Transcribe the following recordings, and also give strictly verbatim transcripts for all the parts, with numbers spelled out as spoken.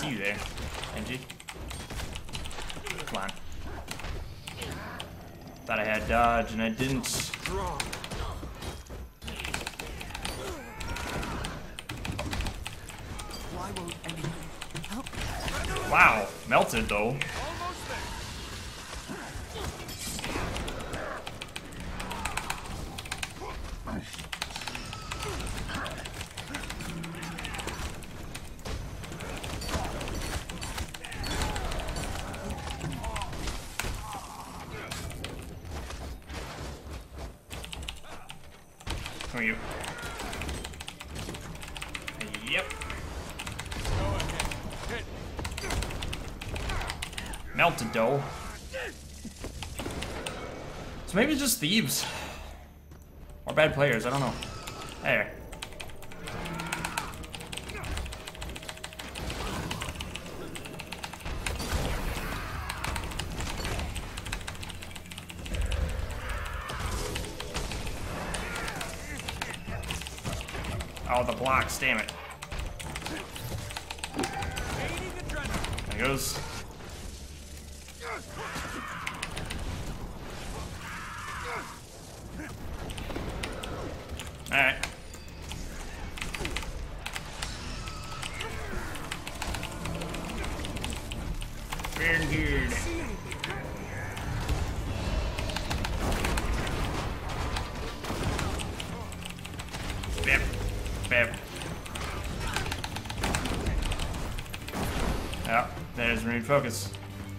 see you there, Angie. Come on. Thought I had dodge and I didn't. Why won't anyone help? Wow, melted though. Who are you? Yep. Melted dough. So maybe it's just thieves. Or bad players, I don't know. There. Oh, the blocks, damn it. There he goes. Alright. Very good. Bip. Bip. Yeah, there's renewed focus.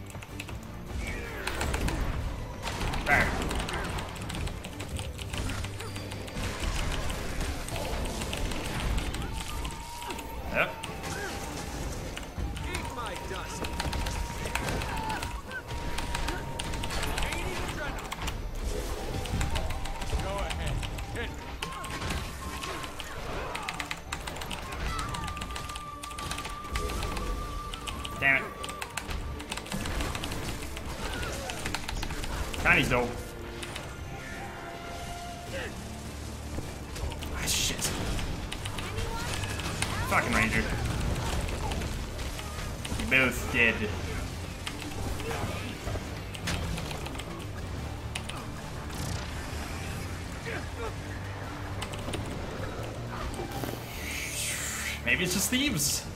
Bang. Yep. Eat my dust. Go ahead. Hit. Damn it. Connie's dope. Ah, shit. Fucking Ranger. You both dead. Maybe it's just thieves.